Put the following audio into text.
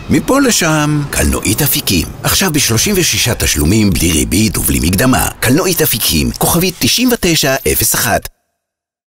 מפה לשם, קלנועית אפיקים. עכשיו ב36 תשלומים בלי ריבית ובלי מקדמה. קלנועית אפיקים, כוכבית 9901.